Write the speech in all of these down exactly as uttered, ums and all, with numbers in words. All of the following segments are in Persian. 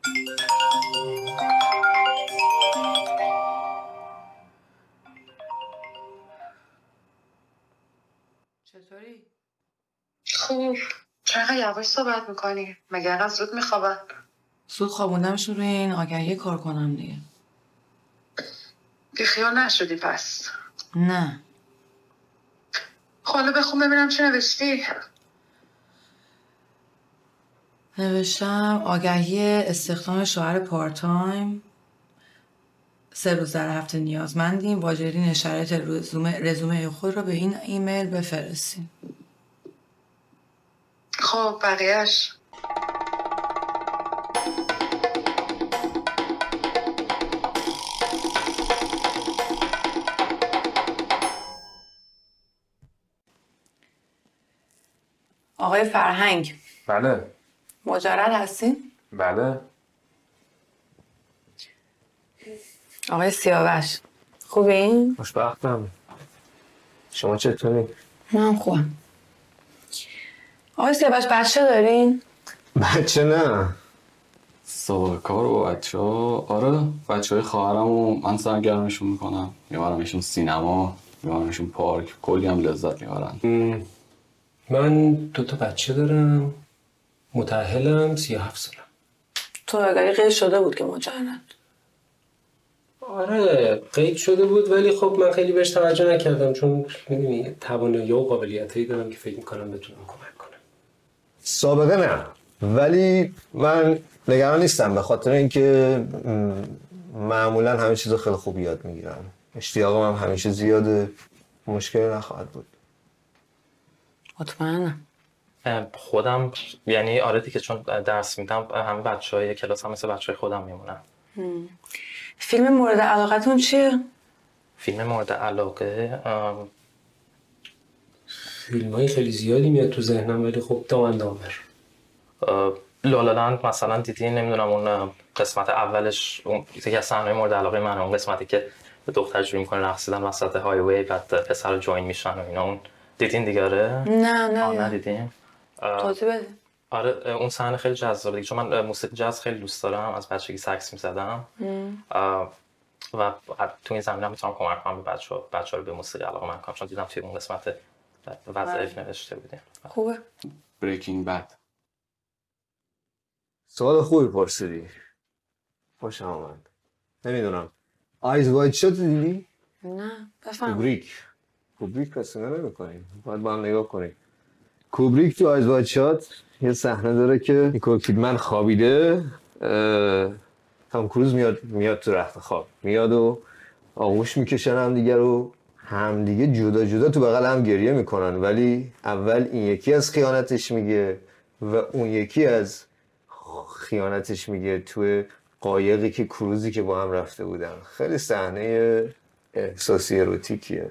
چطوری؟ خوب. چرا یواش صحبت میکنی؟ مگه انقدر زود میخوابن؟ زود خوابوندمشون روی این آگهی کار کنم دیگه. بیخیال نشدی پس؟ نه. حالا بخون ببینم چی نوشتی؟ نوشتم آگهی استخدام شوهر پارتایم، سه روز در هفته نیازمندیم، واجدین شرایط رزومه رزومه خود را به این ایمیل بفرستین. خب بقیهش؟ آقای فرهنگ. بله. مجرد هستین؟ بله. آقای سیاوش. خوبین؟ خوشبختم. شما چطوری؟ من خوبم. آقای سیاوش بچه دارین؟ بچه نه. سابقه کار با بچه ها؟ آره، بچه های خواهرم و من سرگرمشون میکنم، میبرمشون سینما، میبرمشون پارک، کلی هم لذت میبرن. من دو تا بچه دارم، متأهلم، سی و هفت سالم. تو آگهی قید شده بود که مجرد. آره قید شده بود ولی خب من خیلی بهش توجه نکردم چون میدونی توانایی و قابلیتایی دارم که فکر میکنم بتونم کمک کنم. سابقه نه، ولی من نگران نیستم به خاطر اینکه معمولا همه چیزو خیلی خوب یاد میگیرم. اشتیاقم هم همیشه زیاده، مشکلی نخواهد بود. مطمئنم. خودم یعنی آره دیگه چون درس میدم همه بچهای کلاس هم مثل بچهای خودم میمونن. فیلم مورد علاقتون چیه؟ فیلم مورد علاقه فیلم های خیلی زیادی میاد تو ذهنم ولی خب دامن دامر. لالالند مثلا دیدین؟ نمیدونم اون قسمت اولش اون یکی از صحنه‌های مورد علاقه من اون قسمتی که به دختر شروع میکنه رقصیدن وسط هایوی بعد پسر جوین میشن و اینا، اون دیدین دیگه؟ آره؟ نه نه آه ندیدین؟ توضیح بده. آره اون صحنه خیلی جذابه دیگه چون من موسیقی جاز خیلی دوست دارم، از بچگی سکس میزدم و تو این زمینه میتونم کمک کنم به بچه‌ها بچه‌ها رو به موسیقی علاقه‌مند کنم چون دیدم توی اون قسمت وظایف نوشته بودیم. خوبه. بریکینگ بد. سوال خوبی پرسیدی. خوش آمد. نمیدونم آیز واید شات دیدی؟ نه بفهم. کوبریک کوبریک پس نگاه نمی‌کنیم، باید با هم نگاه کنیم. کوبریک تو آیز واید شات یه صحنه داره که نیکول کیدمن خوابیده، تام کروز میاد میاد تو رخت خواب، میاد و آغوش میکشن هم دیگه رو، هم دیگه جدا جدا تو بغل هم گریه میکنن، ولی اول این یکی از خیانتش میگه و اون یکی از خیانتش میگه توی قایقی که کروزی که با هم رفته بودن. خیلی صحنه احساسی اروتیکیه.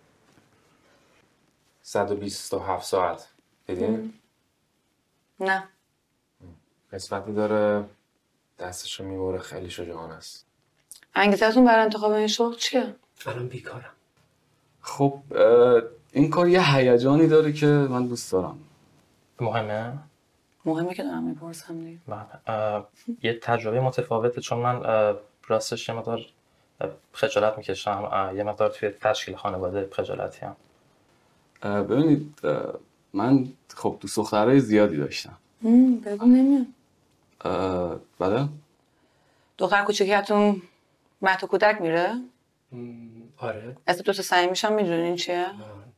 صد و بیست و هفت ساعت دیدین؟ نه. قسمتی داره دستشو میبره، خیلی شجاعانه است. انگیزتون برای انتخاب این شغل چیه؟ الان بیکارم. خب این کار یه هیجانی داره که من دوست دارم. مهمه؟ مهمه که دارم میپرسم دیگه. بله. یه تجربه متفاوته چون من راستش یه مقدار خجالت میکشم، یه مقدار توی تشکیل خانواده خجالتی هم. ببینید من خب دوست دخترای زیادی داشتم. بگو نمیام. بله؟ دختر کوچیکیتون مهد کودک میره؟ آره. اسم دوست صمیمیشم میدونین چیه؟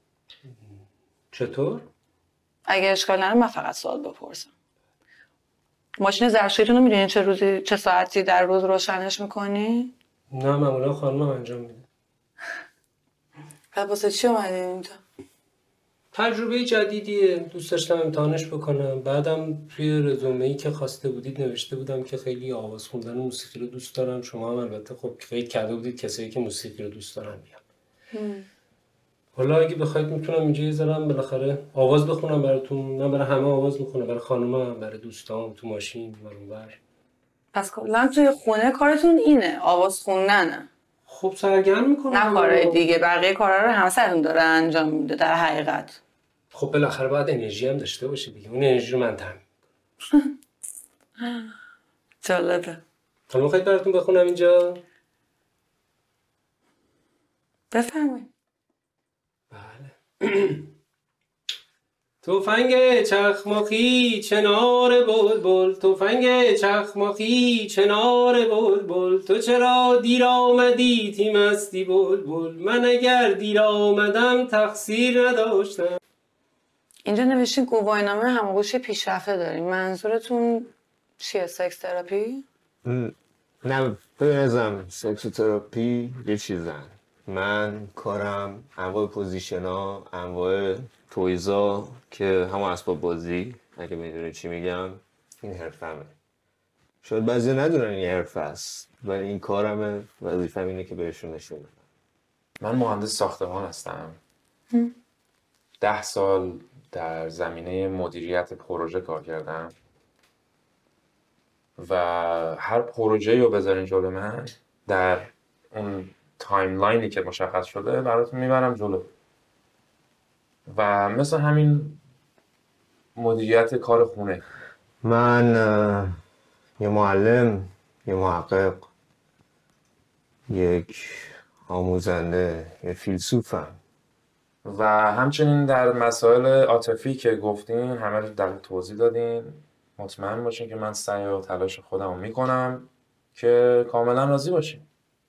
چطور؟ اگه اشکال نره من فقط سوال بپرسم. ماشین زرشویتون رو میدونین چه روزی چه ساعتی در روز روشنش میکنی؟ نه معمولا خانمم انجام میده. پس واسه چی اومدین اینجا؟ تجربه جدیدیه، دوست داشتم امتحانش بکنم. بعدم توی رزومه‌ای که خواسته بودید نوشته بودم که خیلی آواز خوندن و موسیقی رو دوست دارم. شما هم البته خب خیلی کرده بودید کسایی که موسیقی رو دوست دارن بیان. حالا اگه بخواید میتونم اینجا یه ذرم بالاخره آواز بخونم براتون. من برای همه آواز میخونم، برای خانومم، برای دوستام، تو ماشین، اونور. پس کلا توی خونه کارتون اینه، آواز خوندنه. خب سرگرم میکنم. نه کارهای دیگه، بقیه کارا رو همسرتون داره انجام میده در حقیقت. خب بالاخره باید انرژی هم داشته باشه دیگه. اون انرژی رو من تامین. جالبه. تا میخواید براتون بخونم اینجا؟ بفرمایید. بله. تفنگ چخماقی چنار بلبل، تفنگ چخماقی چنار بلبل، تو چرا دیر آمدی تیمستی بلبل، من اگر دیر آمدم تقصیر نداشتم. اینجا نوشتین گواهینامه هماغوشی پیشرفته داریم. منظورتون چیه؟ سکس تراپی؟ نه ببینزم سکس تراپی یه چیزن. من کارم انواع پوزیشن ها، انواع تویزا که همون اسباب بازی، اگه میدونی چی میگم، این حرفمه. شاید بعضی ندونن این حرف است ولی این کارمه، وظیفه‌م اینه که بهشون نشون بدم. من مهندس ساختمان هستم. ده سال در زمینه مدیریت پروژه کار کردم و هر پروژه‌ای رو بذارین جلو من در اون تایملاینی که مشخص شده براتون میبرم جلو و مثل همین مدیریت کار خونه. من یه معلم، یه محقق، یک آموزنده، یه فیلسوفم و همچنین در مسائل عاطفی که گفتین همه رو در توضیح دادین. مطمئن باشین که من سعی و تلاش خودم رو میکنم که کاملا راضی باشین.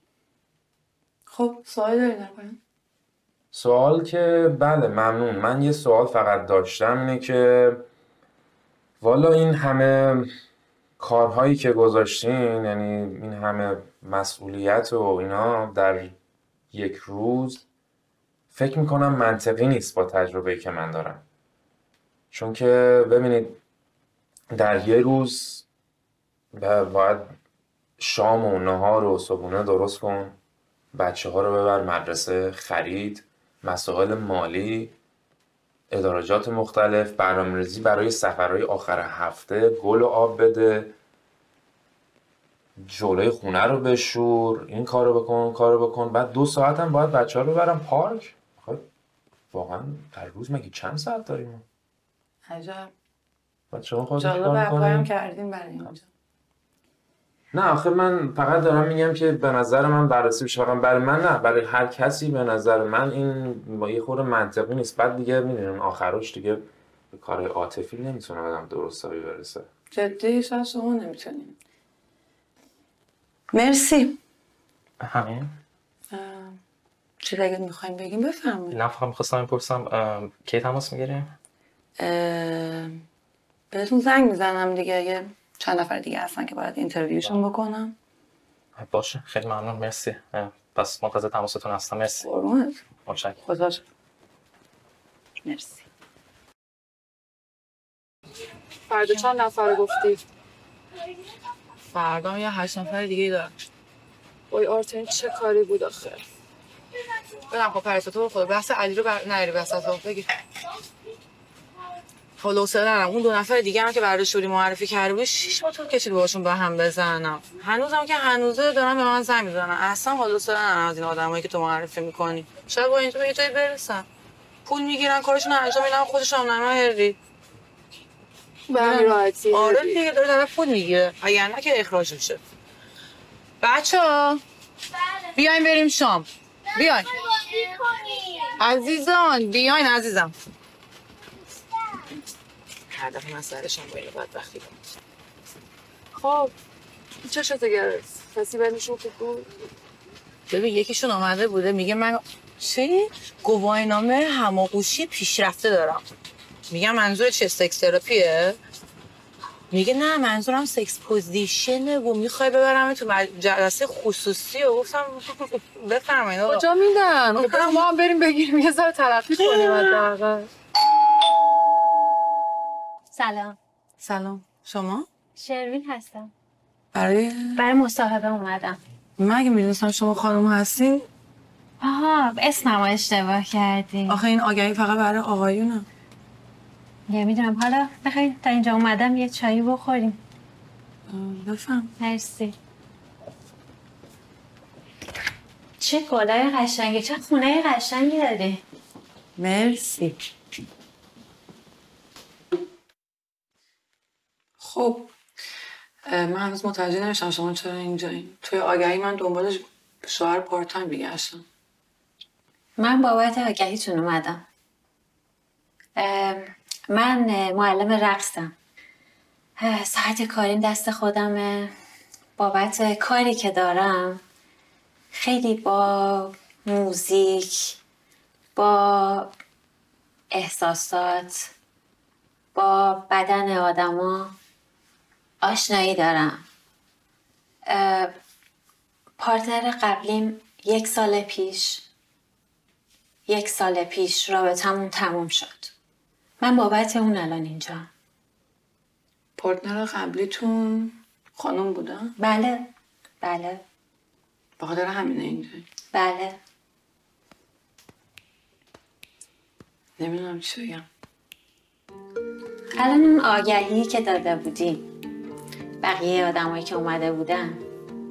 خب سوال داری نکنم؟ سوال که بله ممنون. من یه سوال فقط داشتم اینه که والا این همه کارهایی که گذاشتین، یعنی این همه مسئولیت و اینا در یک روز، فکر میکنم منطقی نیست با تجربه‌ای که من دارم. چون که ببینید در یه روز باید شام و نهار و صبحونه درست کن، بچه ها رو ببر مدرسه، خرید، مسائل مالی، ادارجات مختلف، برنامه‌ریزی برای سفرهای آخر هفته، گل و آب بده، جلوی خونه رو بشور، این کارو بکن اون کارو بکن، بعد دو ساعت هم باید بچه ها رو ببرم پارک. خب واقعا در روز مگه چند ساعت داریم؟ عجب. بچه ها خودتون جالب کار اپلایم میکنیم؟ کردین برای اینجا. نه آخه من فقط دارم میگم که به نظر من بررسی بشه. فقط برای من نه، برای هر کسی به نظر من این با یه خورده منطقی نیست. بعد دیگه میدونین آخرش دیگه به کارهای عاطفی نمیتونه آدم درستابی برسه. جدی شاید شما نمیتونین. مرسی. همین؟ چیز اگه میخوایم بگیم بفرمایید. نه فقط میخواستم بپرسم کی تماس میگیریم؟ بهتون زنگ میزنم دیگه، یه چند نفر دیگه هستن که باید اینترویوشون بکنم. باشه خیلی ممنون. مرسی. پس منتظر تماستون هستم. مرسی. قربونت. متشکرم. خدا شکر. مرسی. فردا چند نفر گفتی؟ فردا یه هشت نفر دیگه دارم. وای آرتین چه کاری بود آخه؟ بدم خب پرسا تو خدا بحث علی رو بر... نری بسط بگی. حالا سلام اون دو نفر دیگه هم که برداشت بودی معرفی کرده بود شش ماه طول کشید باشون با هم بزنم. هنوزم که هنوزه دارم به من زنگ میزنن. اصلا حالا سلام از این آدمایی که تو معرفی میکنی. شاید با این تو به یه جایی برسن. پول میگیرن کارشون انجام میدن خودشون هم نمیاری. به همین راحتی. آره دیگه داره طرف پول میگیره. اگر نه که اخراج میشه. بچه‌ها بیاین بریم شام. بیاین. عزیزان بیاین عزیزم. هر دفعه من سرشم با اینو بدبختی کنم. خب چه شده گرفت؟ کسی بینشون خوب بود؟ ببین یکیشون آمده بوده میگه من چی؟ گواهینامه هماغوشی پیشرفته دارم. میگم منظور چیه؟ سکس تراپیه؟ میگه نه منظورم سکس پوزیشنه و میخوای ببرم تو جلسه خصوصی و گفتم بفرمایید آقا. کجا میدن؟ خب ما هم بریم بگیریم یه ذره ترقی کنیم حداقل. سلام. سلام. شما؟ شروین هستم. برای برای مصاحبه اومدم. من اگه میدونستم شما خانم هستین. آها اسمم اشتباه کردی. آخه این آگهی فقط برای آقایونه. یه میدونم. حالا بخوای تا اینجا اومدم یه چایی بخوریم. بفهم. مرسی. چه گلای قشنگی، چه خونه قشنگی داری. مرسی. خب من هنوز متوجه نمیشم شما چرا اینجایین. توی آگهی من دنبال شوهر پارت تایم میگشتم. من بابت آگهیتون اومدم. من معلم رقصم. ساعت کاریم دست خودمه. بابت کاری که دارم خیلی با موزیک، با احساسات، با بدن آدما آشنایی دارم. پارتنر قبلیم یک سال پیش یک سال پیش رابطمون تموم شد. من بابت اون الان اینجا. پارتنر قبلیتون خانم بودن؟ بله بله. به خاطر همینه اینجا؟ بله. نمیدونم چی بگم. الان اون آگهی که داده بودی بقیه آدمایی که اومده بودن،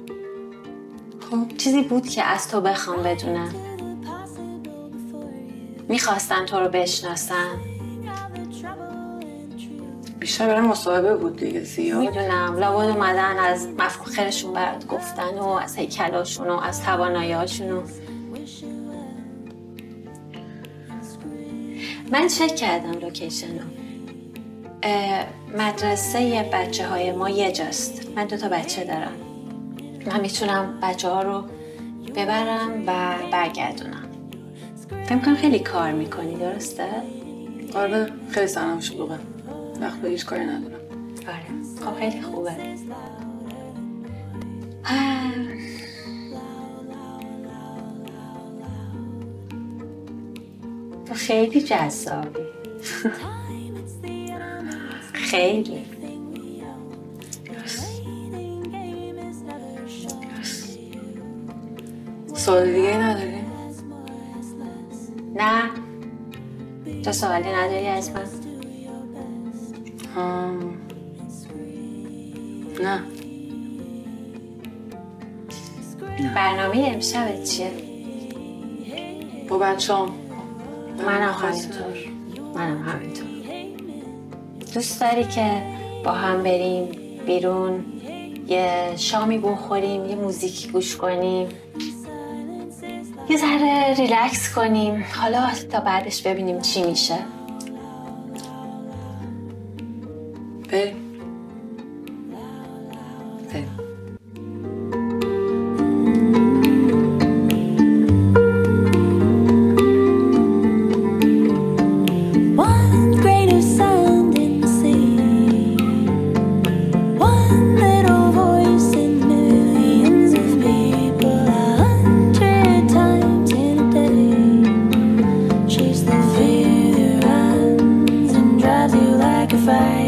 خب چیزی بود که از تو بخوام بدونم. میخواستن تو رو بشناسن. بیشتر برای مصاحبه بود دیگه. زیاد میدونم لابد اومدن از مفاخرشون برات گفتن و از هیکلاشون و از توانایی‌هاشون و من چک کردم لوکیشن رو. مدرسه بچه های ما یه جاست. من دو تا بچه دارم. من میتونم بچه ها رو ببرم و برگردونم. فکر کنم خیلی کار میکنی، درسته؟ آره خیلی سرم شلوغه. وقت به هیچ کاری ندارم. آره خب خیلی خوبه. تو خیلی جذابی. خیلی. سوال دیگه نداری؟ نه. تو سوالی نداری از من؟ آم... نه. برنامه امشبت چیه؟ با بچه‌ام. منم همینطور. منم همینطور. دوست داری که با هم بریم بیرون، یه شامی بخوریم، یه موزیکی گوش کنیم، یه ذره ریلکس کنیم، حالا تا بعدش ببینیم چی میشه؟ بریم. بریم. Fire.